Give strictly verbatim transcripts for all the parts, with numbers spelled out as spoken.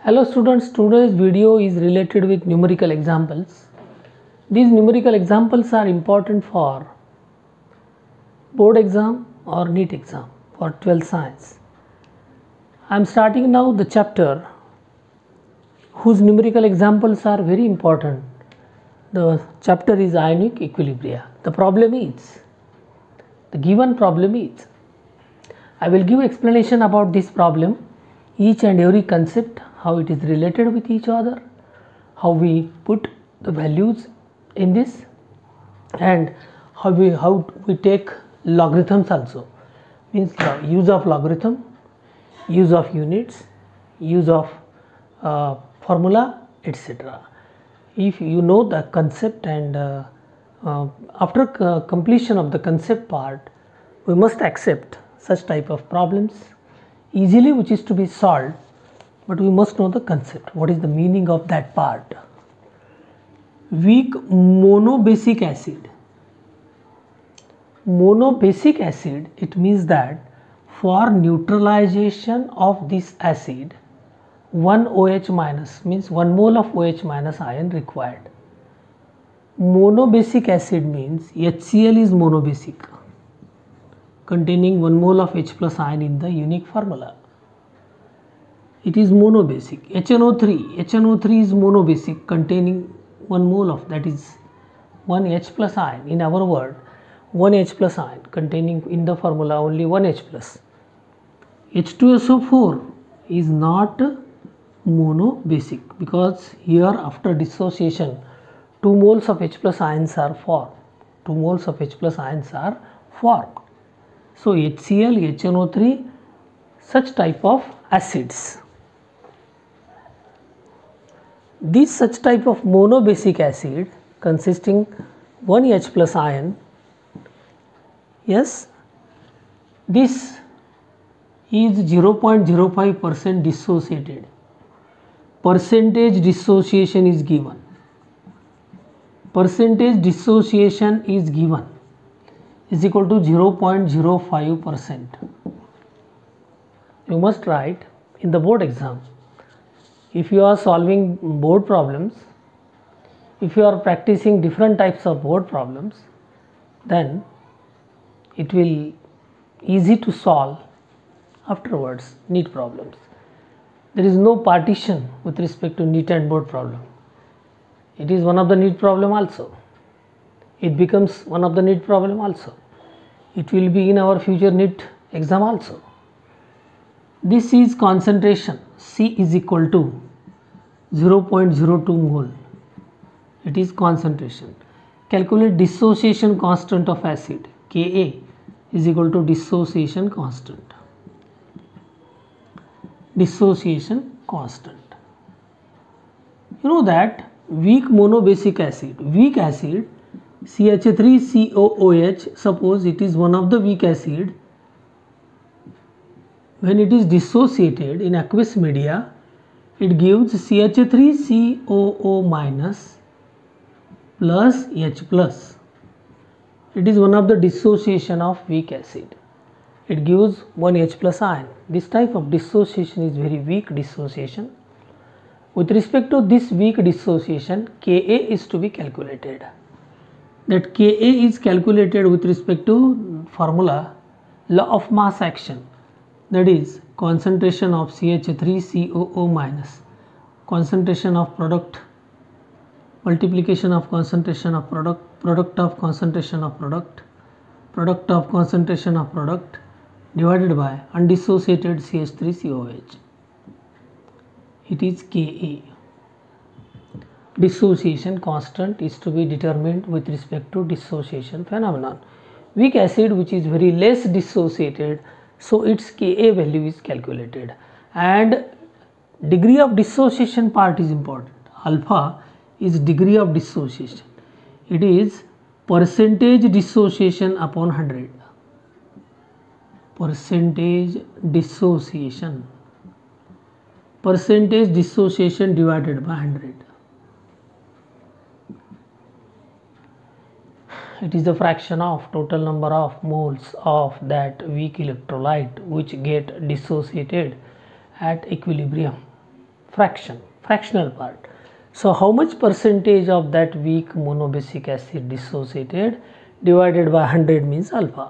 Hello students, today's video is related with numerical examples. These numerical examples are important for board exam or NEET exam for twelfth science. I am starting now the chapter whose numerical examples are very important. The chapter is ionic equilibria. The problem is, the given problem is, I will give explanation about this problem, each and every concept, how it is related with each other, how we put the values in this, and how we how we take logarithms also, means use of logarithm, use of units, use of uh, formula, et cetera. If you know the concept and uh, uh, after uh, completion of the concept part, we must accept such type of problems easily, which is to be solved, but we must know the concept. What is the meaning of that part? Weak monobasic acid. Monobasic acid, it means that for neutralization of this acid, one OH minus means one mole of OH minus ion required. Monobasic acid means HCl is monobasic, containing one mole of H plus ion in the unique formula. It is monobasic. H N O three, H N O three is monobasic, containing one mole of, that is one H plus ion. In our word, one H plus ion, containing in the formula only one H plus. H two S O four is not monobasic, because here after dissociation two moles of H plus ions are formed. two moles of H plus ions are formed. So HCl, H N O three, such type of acids. This such type of monobasic acid consisting one H plus ion, yes, this is zero point zero five percent dissociated. Percentage dissociation is given. Percentage dissociation is given is equal to zero point zero five percent. You must write in the board exam. If you are solving board problems, if you are practicing different types of board problems, then it will easy to solve afterwards NEET problems. There is no partition with respect to NEET and board problem. It is one of the NEET problem also. It becomes one of the NEET problem also. It will be in our future NEET exam also. This is concentration. C is equal to zero point zero two mole. It is concentration. Calculate dissociation constant of acid. Ka is equal to dissociation constant. Dissociation constant. You know that weak monobasic acid, weak acid, C H three C O O H, suppose it is one of the weak acid. When it is dissociated in aqueous media, it gives C H three C O O minus plus H plus. It is one of the dissociation of weak acid. It gives one H plus ion. This type of dissociation is very weak dissociation. With respect to this weak dissociation, Ka is to be calculated. That Ka is calculated with respect to formula law of mass action. That is concentration of C H three C O O minus concentration of product, multiplication of concentration of product, product of concentration of product, product of concentration of product, divided by undissociated C H three C O H. It is Ka. Dissociation constant is to be determined with respect to dissociation phenomenon. Weak acid which is very less dissociated, so its Ka value is calculated, and degree of dissociation part is important. Alpha is degree of dissociation. It is percentage dissociation upon one hundred. Percentage dissociation. Percentage dissociation divided by one hundred. It is the fraction of total number of moles of that weak electrolyte which get dissociated at equilibrium. fraction, fractional part. So how much percentage of that weak monobasic acid dissociated divided by one hundred means alpha.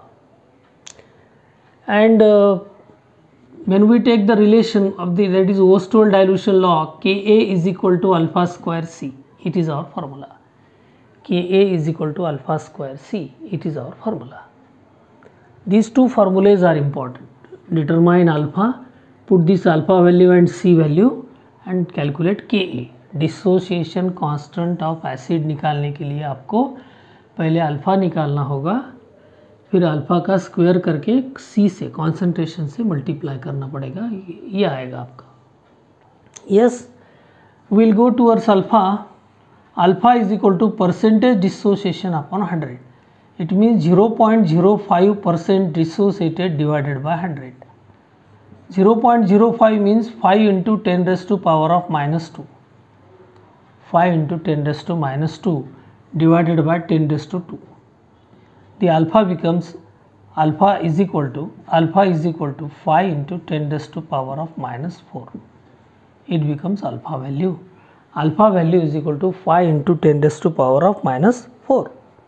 And uh, when we take the relation of the, that is Ostwald dilution law, Ka is equal to alpha square C, it is our formula. Ka is equal to alpha square C, it is our formula. These two formulas are important. Determine alpha, put this alpha value and C value and calculate Ka. Dissociation constant of acid निकालने के लिए आपको पहले alpha निकालना होगा, फिर alpha का square करके C से कॉन्सेंट्रेशन से मल्टीप्लाई करना पड़ेगा, ये आएगा आपका. Yes, will go towards alpha. Alpha is equal to percentage dissociation upon hundred. It means zero point zero five percent dissociated divided by hundred. Zero point zero five means five into ten raise to power of minus two. five into ten raised to minus two divided by ten raised to two. The alpha becomes alpha is equal to alpha is equal to five into ten raised to power of minus four. It becomes alpha value. Alpha value is equal to five into ten raised to power of minus four.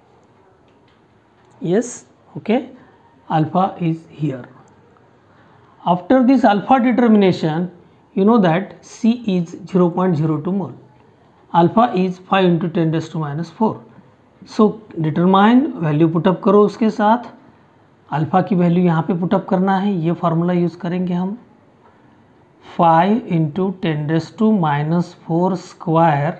Yes, okay. Alpha is here. After this alpha determination, you know that C is zero point zero two mole. Alpha is five into ten raised to minus four. So determine value put up करो उसके साथ. Alpha की value यहाँ पे put up करना है, ये formula use करेंगे हम. Five into ten raise to minus four square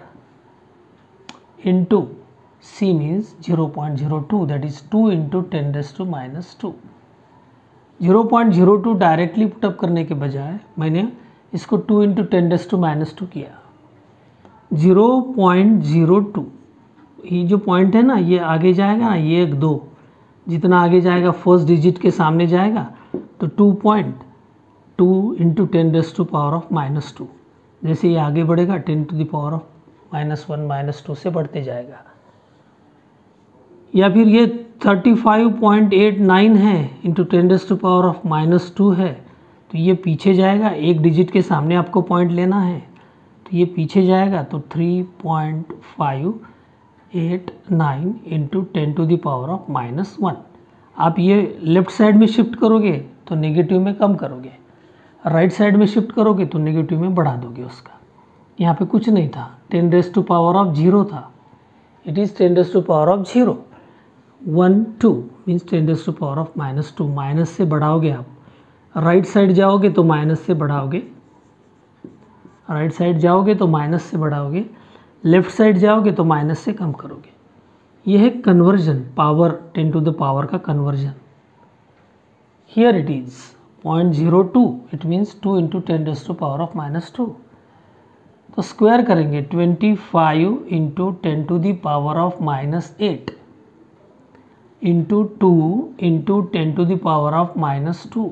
into C means zero point zero two, that is two into ten raise to minus two. Zero point zero two directly put up करने के बजाय मैंने इसको two into ten raise to minus two किया. Zero point zero two, ये जो point है ना, ये आगे जाएगा ना, ये एक दो जितना आगे जाएगा फर्स्ट डिजिट के सामने जाएगा, तो two point two into ten raise to power of minus two. जैसे ये आगे बढ़ेगा ten to the power of minus one minus two से बढ़ते जाएगा. या फिर ये thirty five point eight nine है into ten raise to power of minus two है, तो ये पीछे जाएगा, एक डिजिट के सामने आपको पॉइंट लेना है, तो ये पीछे जाएगा, तो three point five eight nine into ten to the power of minus one. आप ये लेफ्ट साइड में शिफ्ट करोगे तो नेगेटिव में कम करोगे, राइट साइड में शिफ्ट करोगे तो नेगेटिव में बढ़ा दोगे उसका. यहाँ पे कुछ नहीं था, ten raise to power of zero था, it is ten raise to power of zero. One two means ten raise to power of minus two. Minus से बढ़ाओगे आप, राइट साइड जाओगे तो माइनस से बढ़ाओगे, राइट साइड जाओगे तो माइनस से बढ़ाओगे, लेफ्ट साइड जाओगे तो माइनस से कम करोगे. यह है conversion, power ten to the power का conversion. Here it is point zero two, it means two into ten raise to power of minus two. तो स्क्वायर करेंगे twenty five into ten to the power of minus eight into two into ten to the power of minus two.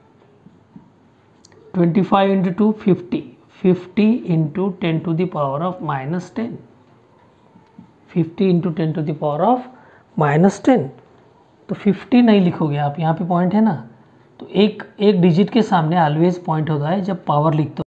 Twenty five into two fifty, fifty into ten to the power of minus ten, fifty into ten to the power of minus ten. तो fifty नहीं लिखोगे आप, यहाँ पे point है ना, तो एक एक डिजिट के सामने ऑलवेज पॉइंट होता है जब पावर लिखते हो.